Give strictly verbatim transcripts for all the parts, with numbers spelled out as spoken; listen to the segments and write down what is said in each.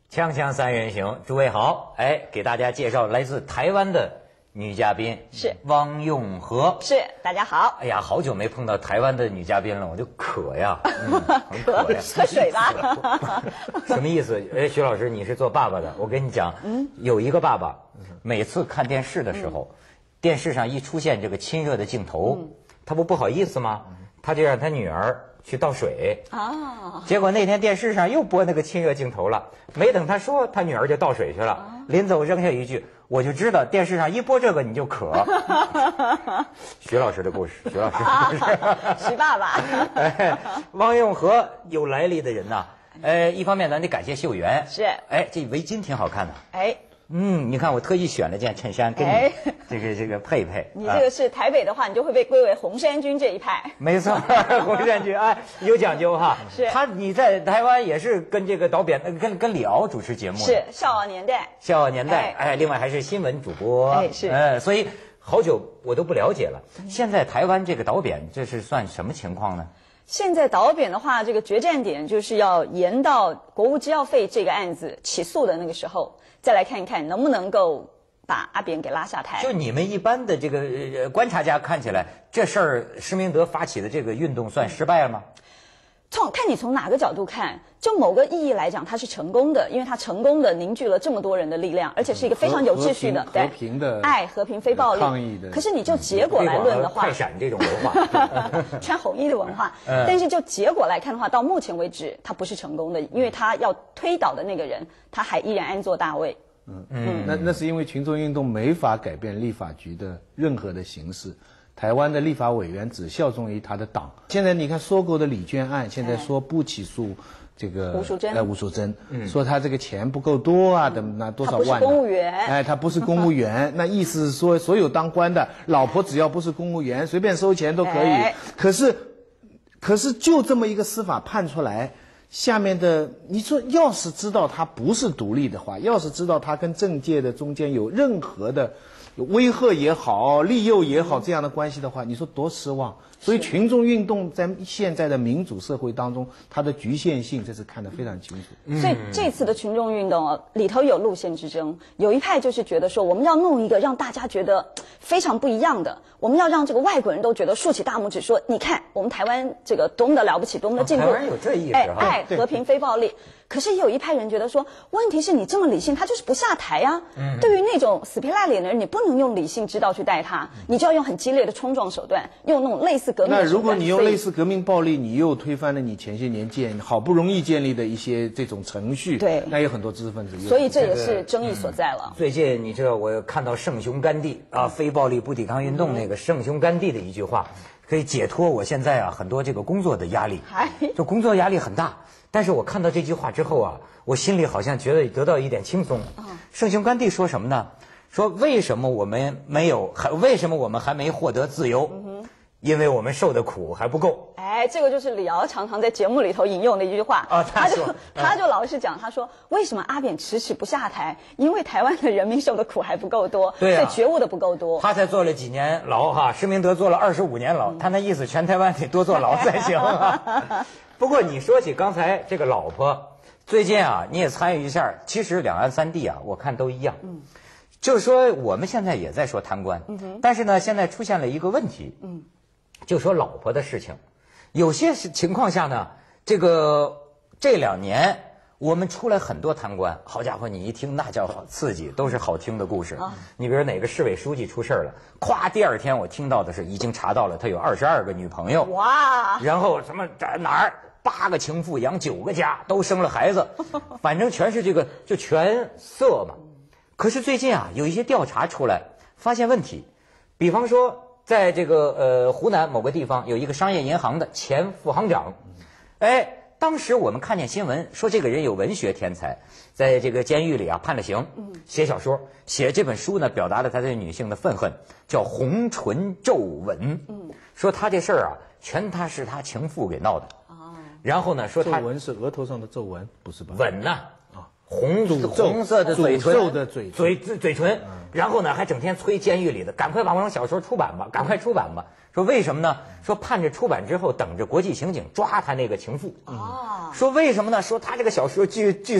锵锵三人行，诸位好，哎，给大家介绍来自台湾的女嘉宾， 是汪用和。 是，大家好。 哎呀，好久没碰到台湾的女嘉宾了，我就渴呀，嗯、很渴呀， 喝水吧。 什么意思？哎，徐老师，你是做爸爸的，我跟你讲，嗯，有一个爸爸，每次看电视的时候，嗯、电视上一出现这个亲热的镜头，嗯、他不不好意思吗？他就让他女儿去倒水啊，结果那天电视上又播那个亲热镜头了，没等他说，他女儿就倒水去了，啊、临走扔下一句。我就知道电视上一播这个你就渴。徐老师的故事，徐老师的故事， 啊、徐爸爸。 哎，汪用和有来历的人呐，呃，一方面咱得感谢秀媛， 是， 哎，这围巾挺好看的， 哎， 嗯，你看我特意选了件衬衫跟你、哎、这个这个配配。 你这个是台北的话，你就会被归为红衫军这一派。 没错，红衫军哎有讲究哈。 是， 他你在台湾也是跟这个导演跟跟李敖主持节目的。 是《笑傲年代》。 笑傲年代，哎，哎另外还是新闻主播。 哎是， 哎，所以好久我都不了解了。现在台湾这个导演这是算什么情况呢？ 现在导扁的话，这个决战点就是要延到国务机要费这个案子起诉的那个时候，再来看一看能不能够把阿扁给拉下台。 就你们一般的这个、呃、观察家看起来，这事儿施明德发起的这个运动算失败了吗？ 从看你从哪个角度看，就某个意义来讲，它是成功的，因为它成功的凝聚了这么多人的力量，而且是一个非常有秩序的、 和平的爱、和平、非暴力抗议的。 可是你就结果来论的话， 快闪这种文化， 穿红衣的文化，但是就结果来看的话，到目前为止，它不是成功的，因为他要推倒的那个人，他还依然安坐大位。 嗯嗯，那那是因为群众运动没法改变立法局的任何的形式。台湾的立法委员只效忠于他的党。现在你看搜狗的李娟案，现在说不起诉这个吴淑珍， 呃吴淑珍，嗯、说他这个钱不够多啊，等那多少万、啊？ 他不是公务员， 哎，他不是公务员，那意思是说，所有当官的老婆只要不是公务员，随便收钱都可以。哎、可是，可是就这么一个司法判出来，下面的你说，要是知道他不是独立的话，要是知道他跟政界的中间有任何的威吓也好，利诱也好，这样的关系的话，你说多失望。所以群众运动在现在的民主社会当中，它的局限性这是看得非常清楚。 嗯、所以这次的群众运动啊，里头有路线之争，有一派就是觉得说，我们要弄一个让大家觉得非常不一样的，我们要让这个外国人都觉得竖起大拇指说，你看我们台湾这个多么的了不起，多么的进步。 台湾有这意思哎，爱、和平、非暴力。可是也有一派人觉得说，问题是你这么理性，他就是不下台呀、啊。嗯、对于那种死皮赖脸的人，你不能用理性之道去待他，你就要用很激烈的冲撞手段，用那种类似革命的手段。 那如果你用类似革命暴力，你又推翻了你前些年建好不容易建立的一些这种程序， 对， 那有很多知识分子。 所以这也是争议所在了。 嗯、最近你知道，我看到圣雄甘地啊，非暴力不抵抗运动那个圣雄甘地的一句话，可以解脱我现在啊很多这个工作的压力，就工作压力很大。但是我看到这句话之后啊，我心里好像觉得得到一点轻松。圣雄甘地说什么呢？说为什么我们没有还为什么我们还没获得自由？嗯、因为我们受的苦还不够。 哎，这个就是李敖常常在节目里头引用的一句话啊，他就他就老是讲，他说为什么阿扁迟迟不下台？因为台湾的人民受的苦还不够多， 对、啊， 所以觉悟的不够多。 他才坐了几年牢哈，施明德坐了二十五年牢，嗯、他那意思全台湾得多坐牢才行啊。不过你说起刚才这个老婆，最近啊你也参与一下，其实两岸三地啊我看都一样，嗯，就是说我们现在也在说贪官，嗯，但是呢现在出现了一个问题，嗯，就说老婆的事情，有些情况下呢，这个这两年我们出来很多贪官，好家伙，你一听那叫好刺激，都是好听的故事。啊、你比如哪个市委书记出事了，咵，第二天我听到的是已经查到了他有二十二个女朋友， 哇， 然后什么哪儿八个情妇养九个家，都生了孩子，反正全是这个就全色嘛。可是最近啊，有一些调查出来，发现问题，比方说在这个呃湖南某个地方有一个商业银行的前副行长，哎。当时我们看见新闻说这个人有文学天才，在这个监狱里啊判了刑，写小说，写这本书呢，表达了他对女性的愤恨，叫《红唇皱纹》。嗯，说他这事儿啊，全他是他情妇给闹的。哦，然后呢，说他皱纹是额头上的皱纹，不是吧？ 吻呐，啊，红红色的嘴唇， 皱的嘴嘴嘴唇，然后呢还整天催监狱里的，赶快把我们小说出版吧，赶快出版吧。说为什么呢？说盼着出版之后，等着国际刑警抓他那个情妇。哦，说为什么呢？说他这个小说据据说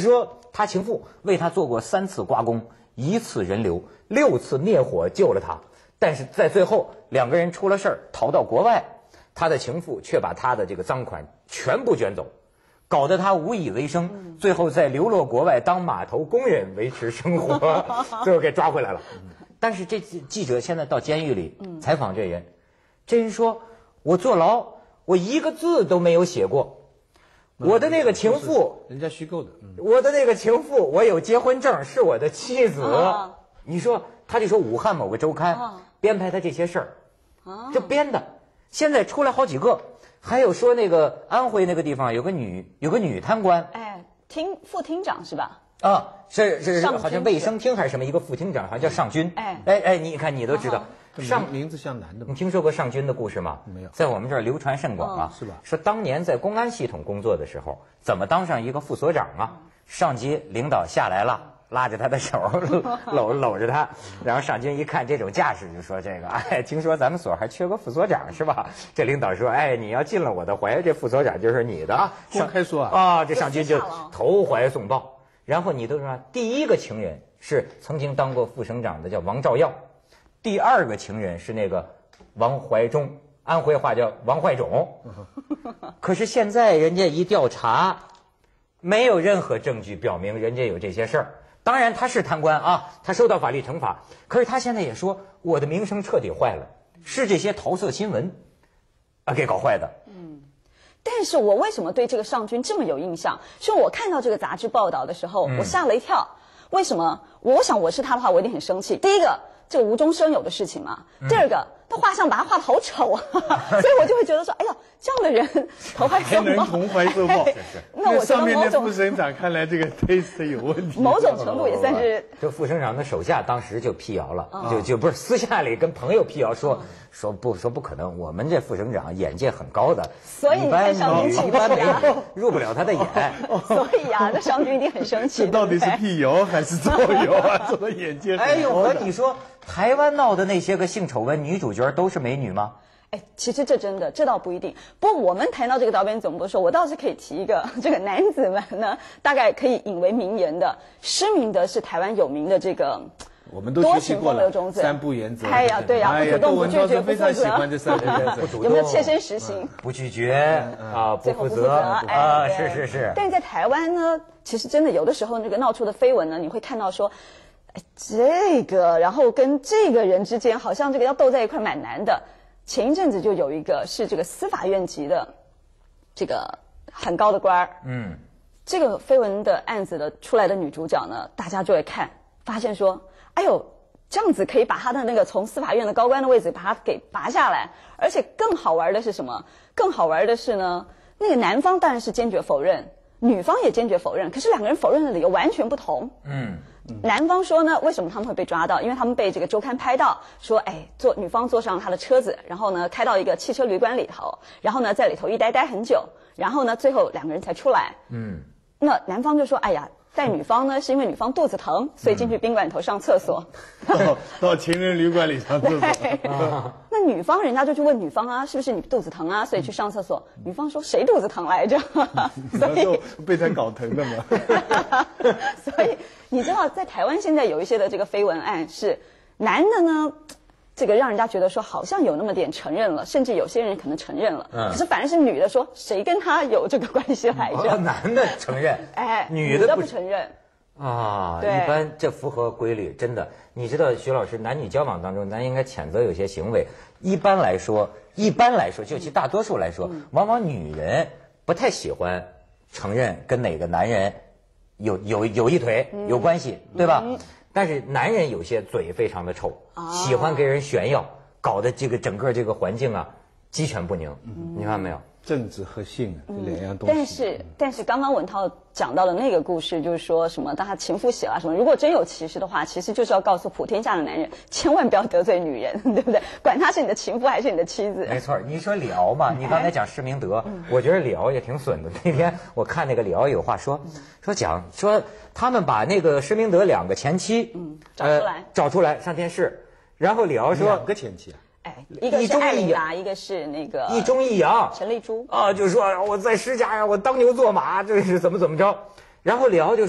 他情妇为他做过三次刮宫，一次人流，六次灭火救了他，但是在最后两个人出了事儿，逃到国外，他的情妇却把他的这个赃款全部卷走，搞得他无以为生，最后在流落国外当码头工人维持生活，最后给抓回来了。但是这记者现在到监狱里采访这人，这人说我坐牢我一个字都没有写过，我的那个情妇人家虚构的， 我的那个情妇我有结婚证，是我的妻子。你说他就说武汉某个周刊编排他这些事儿，这编的，现在出来好几个。还有说那个安徽那个地方有个女有个女贪官， 哎，厅副厅长是吧？ 啊，是是好像卫生厅还是什么一个副厅长，好像叫尚军。 哎哎哎，你看你都知道， 上名字像男的吗？ 你听说过尚军的故事吗？ 没有， 在我们这儿流传甚广啊， 是吧？ 说当年在公安系统工作的时候，怎么当上一个副所长啊？上级领导下来了，拉着他的手，搂搂着他，然后尚军一看这种架势，就说这个，哎，听说咱们所还缺个副所长是吧？这领导说，哎，你要进了我的怀，这副所长就是你的啊。 公开说啊， 啊，这尚军就投怀送抱。然后你都说，第一个情人是曾经当过副省长的叫王兆耀，第二个情人是那个王怀忠，安徽话叫王怀忠。可是现在人家一调查，没有任何证据表明人家有这些事儿。当然他是贪官啊，他受到法律惩罚。可是他现在也说，我的名声彻底坏了，是这些桃色新闻啊给搞坏的。 嗯。但是我为什么对这个尚军这么有印象？是我看到这个杂志报道的时候，我吓了一跳。为什么？我想我是他的话，我一定很生气。第一个，这个无中生有的事情嘛。第二个，他画像把他画得好丑啊，所以我就会觉得说，哎呀，这样的人投怀送抱， 还能同怀送抱。 那我上面的副省长看来这个 taste 有问题， 某种程度也算是。 这副省长的手下当时就辟谣了，就就不是私下里跟朋友辟谣说说不说不可能，我们这副省长眼界很高的， 所以一般女一般美女入不了他的眼。 所以啊，这尚军一定很生气。 这到底是辟谣还是造谣啊？这个眼界很高的。 哎呦，我跟你说，台湾闹的那些个性丑闻女主角都是美女吗？ 哎，其实这真的，这倒不一定。不过我们谈到这个导演总部的时候，我倒是可以提一个，这个男子们呢，大概可以引为名言的施明德是台湾有名的这个。 我们都学习过了三不原则。 哎呀，对呀，不主动、不拒绝、不负责。有没有切身实行？ 不拒绝啊，不负责啊，是是是。 但是在台湾呢，其实真的有的时候那个闹出的绯闻呢，你会看到说，哎，这个然后跟这个人之间好像这个要斗在一块蛮难的。前一阵子就有一个是这个司法院级的这个很高的官儿，嗯，这个绯闻的案子的出来的女主角呢，大家就会看，发现说，哎呦，这样子可以把他的那个从司法院的高官的位置把他给拔下来，而且更好玩的是什么？更好玩的是呢，那个男方当然是坚决否认，女方也坚决否认，可是两个人否认的理由完全不同，嗯。男方说呢，为什么他们会被抓到？因为他们被这个周刊拍到，说，哎，坐女方坐上他的车子，然后呢开到一个汽车旅馆里头，然后呢在里头一待待很久，然后呢最后两个人才出来。嗯，那男方就说，哎呀，带女方呢是因为女方肚子疼，所以进去宾馆里头上厕所。 到到情人旅馆里上厕所。 那女方人家就去问女方啊，是不是你肚子疼啊，所以去上厕所？女方说谁肚子疼来着？ 所以被他搞疼的嘛。 所以你知道，在台湾现在有一些的这个绯闻案是男的呢，这个让人家觉得说好像有那么点承认了，甚至有些人可能承认了，嗯、可是反而是女的说谁跟他有这个关系来着？ 哦、男的承认， 哎， 女的不承认。 啊，一般这符合规律，真的。你知道，徐老师，男女交往当中，咱应该谴责有些行为。一般来说，一般来说，就其大多数来说，嗯、往往女人不太喜欢承认跟哪个男人有有有一腿、嗯、有关系，对吧？嗯、但是男人有些嘴非常的臭，哦、喜欢给人炫耀，搞得这个整个这个环境啊鸡犬不宁。嗯、你看到没有？ 政治和性这两样东西。 但是，但是刚刚文涛讲到的那个故事，就是说什么当他情妇写了什么，如果真有歧视的话，其实就是要告诉普天下的男人，千万不要得罪女人，对不对？管他是你的情妇还是你的妻子。 没错，你说李敖嘛，你刚才讲施明德，我觉得李敖也挺损的。那天我看那个李敖有话说，说讲说他们把那个施明德两个前妻， 嗯，找出来， 呃、找出来上电视，然后李敖说两个前妻啊。 哎，一个是艾琳达，一个是那个一中一阳， 陈丽珠啊，就说我在施家呀，我当牛做马，这是怎么怎么着。然后李敖就说，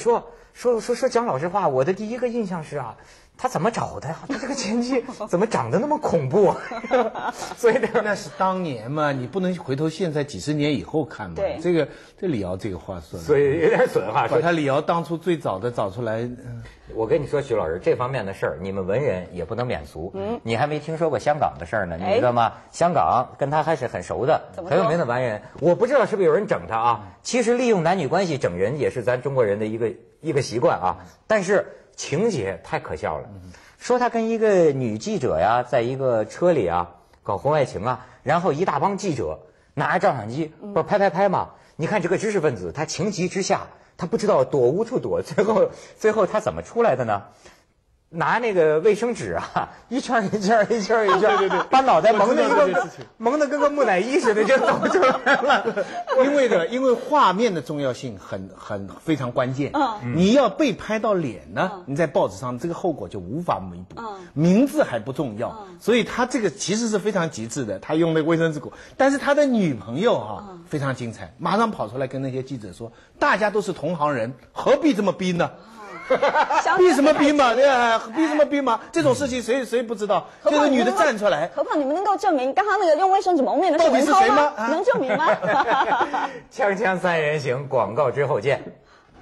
说说说讲老实话，我的第一个印象是啊。他怎么找的呀？他这个前妻怎么长得那么恐怖？所以那是当年嘛，你不能回头现在几十年以后看嘛。 对， 这个这李敖这个话说的， 所以有点损哈。 把他李敖当初最早的找出来。 嗯、我跟你说，徐老师，这方面的事儿，你们文人也不能免俗。嗯，你还没听说过香港的事儿呢，你知道吗？哎、香港跟他还是很熟的，很有名的完人。我不知道是不是有人整他啊？其实利用男女关系整人也是咱中国人的一个一个习惯啊，但是。情节太可笑了，说他跟一个女记者呀，在一个车里啊搞婚外情啊，然后一大帮记者拿着照相机，不是拍拍拍嘛？你看这个知识分子，他情急之下，他不知道躲无处躲，最后最后他怎么出来的呢？拿那个卫生纸啊，一圈一圈一圈一圈， 对对对， 把脑袋蒙的一个蒙的跟个木乃伊似的就走出来了。 因为的，因为画面的重要性很很非常关键。嗯，你要被拍到脸呢，嗯、你在报纸上这个后果就无法弥补。嗯，名字还不重要，嗯、所以他这个其实是非常极致的。他用那个卫生纸裹，但是他的女朋友哈、啊嗯、非常精彩，马上跑出来跟那些记者说：“大家都是同行人，何必这么逼呢？”逼什么逼嘛？对啊，逼什么逼嘛？这种事情谁谁不知道？这个女的站出来， 何况你们能够证明刚刚那个用卫生纸蒙面的是文涛吗？能证明吗？ 锵锵三人行，广告之后见。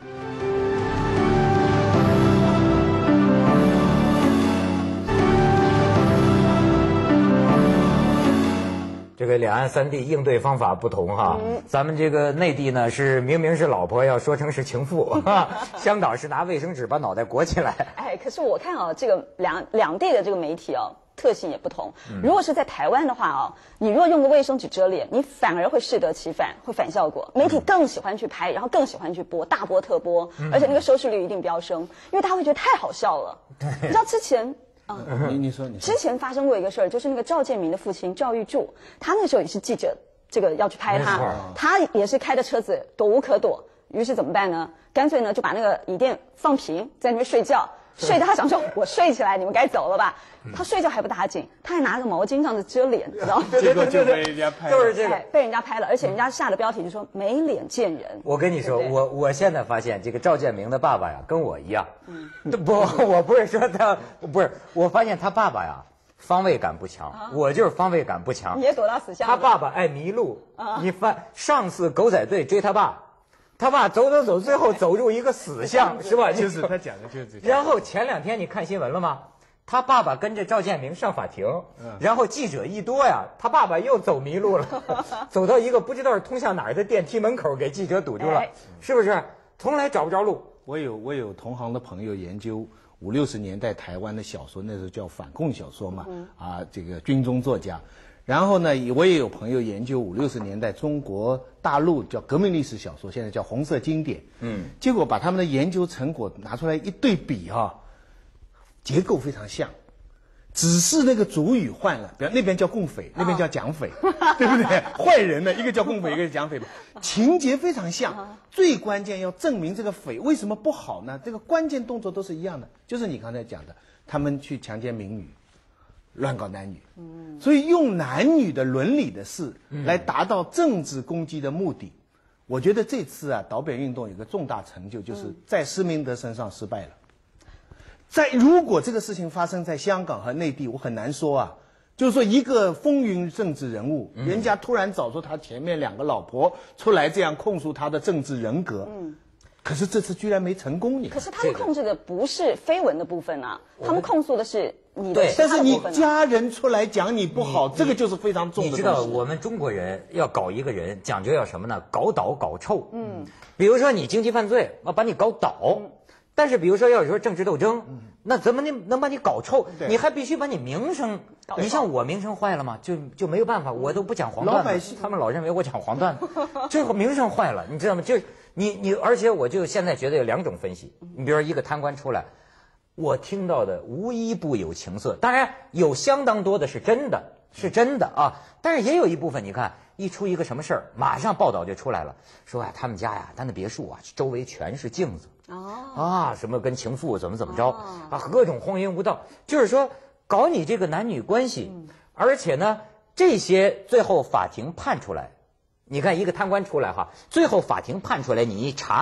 这个两岸三地应对方法不同哈，嗯、咱们这个内地呢是明明是老婆要说成是情妇，香港是拿卫生纸把脑袋裹起来。 哎，可是我看啊，这个两两地的这个媒体哦，特性也不同。嗯、如果是在台湾的话哦，你如果用个卫生纸遮脸，你反而会适得其反，会反效果。媒体更喜欢去拍，然后更喜欢去播，大播特播，嗯、而且那个收视率一定飙升，因为他会觉得太好笑了。你知道之前。 嗯，你你说你之前发生过一个事儿，就是那个赵建明的父亲赵玉柱，他那时候也是记者，这个要去拍他，他也是开着车子躲无可躲，于是怎么办呢？干脆呢就把那个椅垫放平，在那边睡觉，睡到他想说我睡起来，你们该走了吧？他睡觉还不打紧，他还拿个毛巾这样子遮脸，知道吗？ 结果就被人家拍了， 就是这个被人家拍了，而且人家下的标题就说没脸见人。 我跟你说，我我现在发现这个赵建明的爸爸呀，跟我一样，嗯，不，我不是说他不是，我发现他爸爸呀方位感不强，啊、我就是方位感不强。 你也躲到死巷。 他爸爸爱迷路，啊、你发上次狗仔队追他爸。他爸走走走，最后走入一个死巷，是吧？ 就是他讲的就是这个。 然后前两天你看新闻了吗？他爸爸跟着赵建明上法庭，然后记者一多呀，他爸爸又走迷路了，走到一个不知道是通向哪儿的电梯门口，给记者堵住了，是不是？从来找不着路。 我有我有同行的朋友研究五六十年代台湾的小说，那时候叫反共小说嘛，嗯、啊，这个军中作家。然后呢，我也有朋友研究五六十年代中国大陆叫革命历史小说，现在叫红色经典。嗯，结果把他们的研究成果拿出来一对比哈、啊，结构非常像，只是那个主语换了，比如那边叫共匪，那边叫蒋匪，哦、对不对？坏人呢，一个叫共匪，一个是蒋匪，情节非常像。最关键要证明这个匪为什么不好呢？这个关键动作都是一样的，就是你刚才讲的，他们去强奸民女。乱搞男女，嗯，所以用男女的伦理的事来达到政治攻击的目的，嗯、我觉得这次啊导扁运动有个重大成就，就是在施明德身上失败了。在如果这个事情发生在香港和内地，我很难说啊，就是说一个风云政治人物，嗯、人家突然找出他前面两个老婆出来这样控诉他的政治人格，嗯。可是这次居然没成功，你看。 可是他们控制的不是绯闻的部分啊，他们控诉的是你的、啊。 但是你家人出来讲你不好，这个就是非常重的。 你知道我们中国人要搞一个人，讲究要什么呢？搞倒搞臭。嗯。比如说你经济犯罪，我把你搞倒。嗯。但是比如说要有时候政治斗争，嗯、那怎么能能把你搞臭？你还必须把你名声。你像我名声坏了吗？就就没有办法，我都不讲黄段子。老百姓他们老认为我讲黄段子，这个名声坏了，你知道吗？就。你你，而且我就现在觉得有两种分析。你比如说一个贪官出来，我听到的无一不有情色，当然有相当多的是真的，是真的啊。但是也有一部分，你看一出一个什么事儿，马上报道就出来了，说啊他们家呀，他那别墅啊，周围全是镜子，哦啊，什么跟情妇怎么怎么着啊，各种荒淫无道，就是说搞你这个男女关系，而且呢，这些最后法庭判出来。你看一个贪官出来哈，最后法庭判出来，你一查，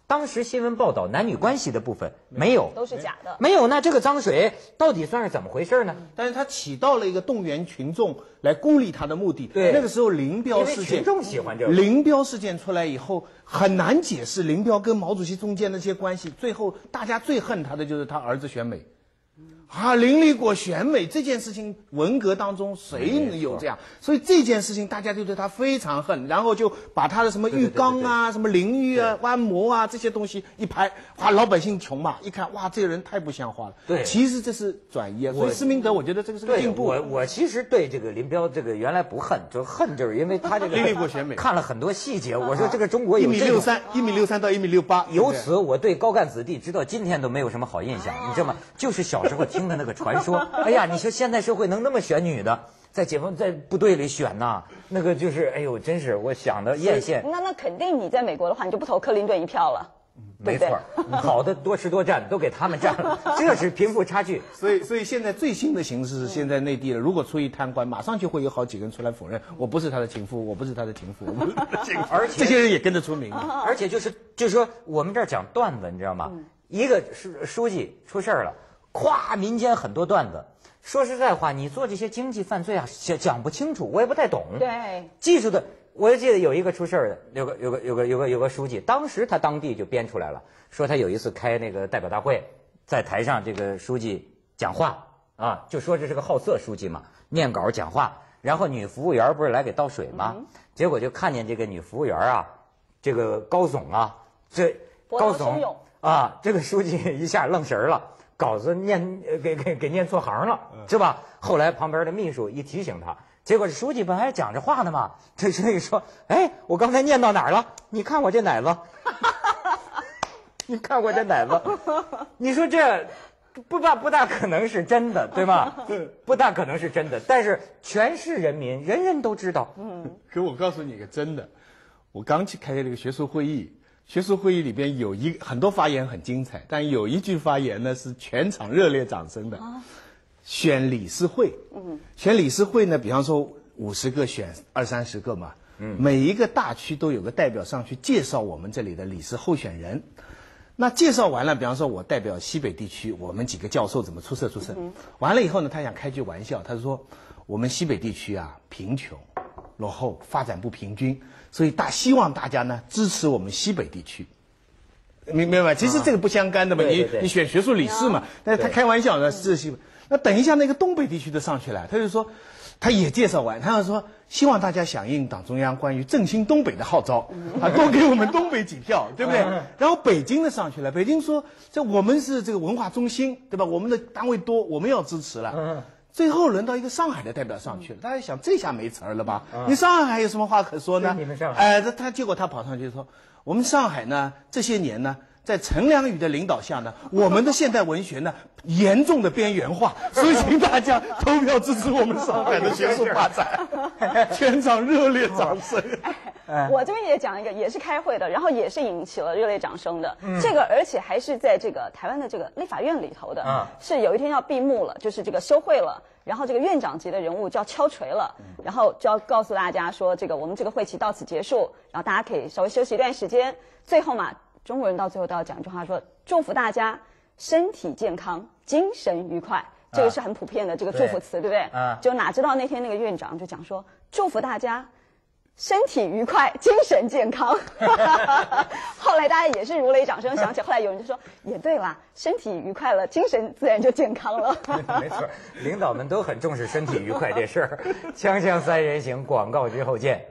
当时新闻报道男女关系的部分没有， 都是假的， 没有。那这个脏水到底算是怎么回事呢？ 但是它起到了一个动员群众来孤立他的目的。 对， 那个时候林彪事件， 群众喜欢这个。 林彪事件出来以后，很难解释林彪跟毛主席中间那些关系。最后大家最恨他的就是他儿子选美。啊，林立果选美这件事情，文革当中谁能有这样？所以这件事情大家就对他非常恨，然后就把他的什么浴缸啊、对对对对什么淋浴啊、弯模啊这些东西一拍，哇，老百姓穷嘛，一看哇，这个人太不像话了。 对， 其实这是转移啊。所以施明德，我觉得这个是个进步。 我我其实对这个林彪这个原来不恨，就恨就是因为他这个林立果选美看了很多细节。我说这个中国有一米六三，一米六三到一米六八， 由此我对高干子弟直到今天都没有什么好印象，你知道吗？就是小时候听的那个传说。哎呀，你说现代社会能那么选女的，在解放在部队里选呐，那个就是哎呦，真是我想的艳羡。 那那肯定你在美国的话，你就不投克林顿一票了。 没错，好的多吃多占都给他们占了，这是贫富差距。 所以，所以现在最新的形势是，现在内地了，如果出一贪官，马上就会有好几个人出来否认，我不是他的情妇，我不是他的情妇，我不是他的情妇，而且这些人也跟着出名。 而且就是就是说，我们这儿讲段子，你知道吗？嗯、一个书书记出事儿了。夸民间很多段子，说实在话，你做这些经济犯罪啊，讲讲不清楚，我也不太懂。 对， 技术的，我记得有一个出事儿的，有个有个有个有个有个书记，当时他当地就编出来了，说他有一次开那个代表大会，在台上这个书记讲话啊，就说这是个好色书记嘛，念稿讲话，然后女服务员不是来给倒水吗？嗯、结果就看见这个女服务员啊，这个高耸啊，这高耸啊，这个书记一下愣神了。稿子念给给给念错行了，是吧？后来旁边的秘书一提醒他，结果这书记本来讲着话呢嘛，这书记说：“哎，我刚才念到哪儿了？你看我这奶子，你看我这奶子，你说这不大不大可能是真的，对吧？不大可能是真的，但是全市人民人人都知道。 嗯，可我告诉你个真的，我刚去开这个学术会议。”学术会议里边有一很多发言很精彩，但有一句发言呢是全场热烈掌声的。啊、选理事会，嗯，选理事会呢，比方说五十个选二三十个嘛，嗯，每一个大区都有个代表上去介绍我们这里的理事候选人。那介绍完了，比方说我代表西北地区，我们几个教授怎么出色出色。嗯、完了以后呢，他想开句玩笑，他说我们西北地区啊贫穷、落后、发展不平均。所以大希望大家呢支持我们西北地区，明白吗？其实这个不相干的嘛，啊、你你选学术理事嘛，但是他开玩笑的是西北。那等一下那个东北地区的上去了，他就说，他也介绍完，他就说希望大家响应党中央关于振兴东北的号召，啊，多给我们东北几票，对不对？然后北京的上去了，北京说这我们是这个文化中心，对吧？我们的单位多，我们要支持了。最后轮到一个上海的代表上去了，大家想这下没词儿了吧？啊、你上海还有什么话可说呢？ 你们上海， 哎，他他结果他跑上去说，我们上海呢这些年呢，在陈良宇的领导下呢，我们的现代文学呢严重的边缘化，所以请大家投票支持我们上海的学术发展。全场热烈掌声。 哎，我这边也讲一个，也是开会的，然后也是引起了热烈掌声的。嗯、这个而且还是在这个台湾的这个立法院里头的，嗯、是有一天要闭幕了，就是这个休会了，然后这个院长级的人物就要敲锤了，嗯、然后就要告诉大家说，这个我们这个会期到此结束，然后大家可以稍微休息一段时间。最后嘛，中国人到最后都要讲一句话说，祝福大家身体健康，精神愉快。这个是很普遍的这个祝福词，啊、对不对？啊，就哪知道那天那个院长就讲说，祝福大家身体愉快，精神健康。后来大家也是如雷掌声响起，后来有人就说，也对啦，身体愉快了，精神自然就健康了。 没错，领导们都很重视身体愉快这事儿。锵锵三人行，广告之后见。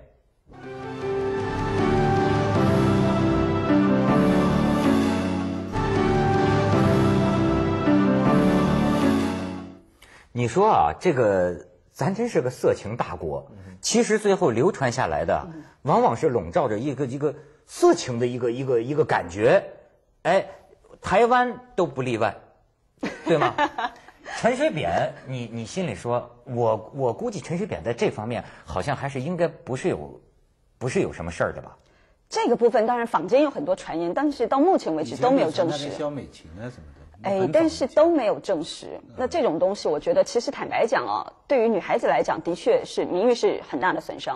你说啊，这个咱真是个色情大国。其实最后流传下来的，往往是笼罩着一个一个色情的一个一个一个感觉。哎，台湾都不例外，对吗？陈水扁，你你心里说，我我估计陈水扁在这方面好像还是应该不是有，不是有什么事儿的吧？ 这个部分当然坊间有很多传言，但是到目前为止都没有证实。 萧美琴啊什么的。 哎，但是都没有证实。那这种东西，我觉得其实坦白讲啊，对于女孩子来讲，的确是名誉是很大的损伤。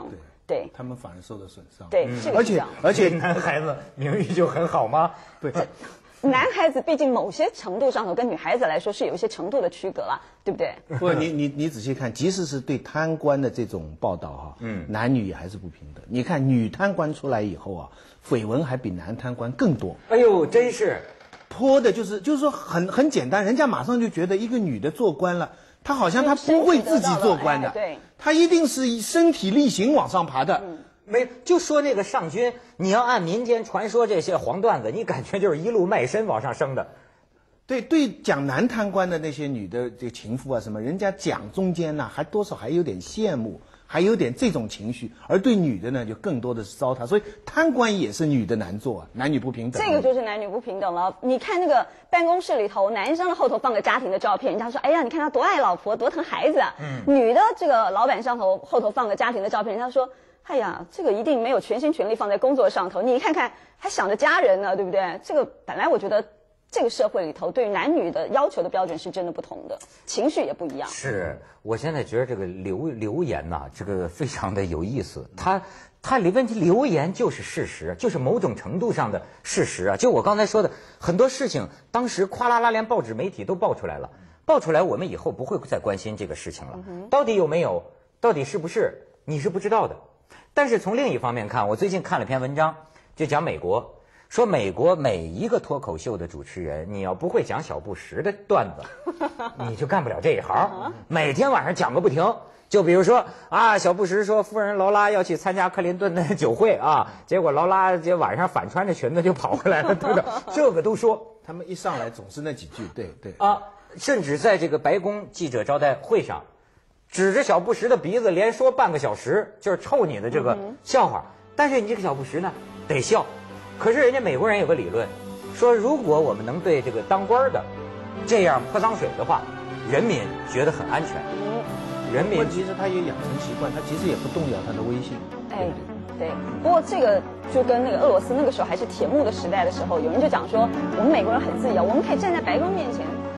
对， 他们反而受到损伤。 对，这个而且是这样。 而且男孩子名誉就很好吗？ 对。 男孩子毕竟某些程度上头跟女孩子来说是有一些程度的区隔了，对不对？ 不，你你你仔细看，即使是对贪官的这种报道哈，嗯，男女也还是不平等。你看女贪官出来以后啊，绯闻还比男贪官更多。 哎呦，真是， 泼的就是就是说很很简单，人家马上就觉得一个女的做官了，她好像她不会自己做官的， 对， 她一定是以身体力行往上爬的。 嗯没就说这个上军，你要按民间传说这些黄段子，你感觉就是一路卖身往上升的。 对对，讲男贪官的那些女的这个情妇啊什么，人家讲中间呢、啊、还多少还有点羡慕，还有点这种情绪，而对女的呢就更多的是糟蹋，所以贪官也是女的难做啊，男女不平等。 这个就是男女不平等了。你看那个办公室里头，男生的后头放个家庭的照片，人家说，哎呀，你看他多爱老婆，多疼孩子啊。嗯。女的这个老板上头后头放个家庭的照片，人家说，哎呀，这个一定没有全心全力放在工作上头，你看看还想着家人呢，对不对？这个本来我觉得这个社会里头对于男女的要求的标准是真的不同的，情绪也不一样。 是，我现在觉得这个留留言呐、啊，这个非常的有意思。他他问题留言就是事实，就是某种程度上的事实啊。就我刚才说的很多事情，当时哗啦啦连报纸媒体都爆出来了，爆出来我们以后不会再关心这个事情了。到底有没有？到底是不是？你是不知道的。但是从另一方面看，我最近看了篇文章，就讲美国，说美国每一个脱口秀的主持人，你要不会讲小布什的段子，你就干不了这一行。每天晚上讲个不停。就比如说啊，小布什说夫人劳拉要去参加克林顿的酒会啊，结果劳拉这晚上反穿着裙子就跑回来了，等等，这个都说。 他们一上来总是那几句，对对啊，甚至在这个白宫记者招待会上，指着小布什的鼻子连说半个小时，就是臭你的这个笑话。但是你这个小布什呢，得笑。可是人家美国人有个理论，说如果我们能对这个当官的这样泼脏水的话，人民觉得很安全。人民问题是他也养成习惯，他其实也不动摇他的威信。 哎，对。不过这个就跟那个俄罗斯那个时候还是铁幕的时代的时候，有人就讲说，我们美国人很自由，我们可以站在白宫面前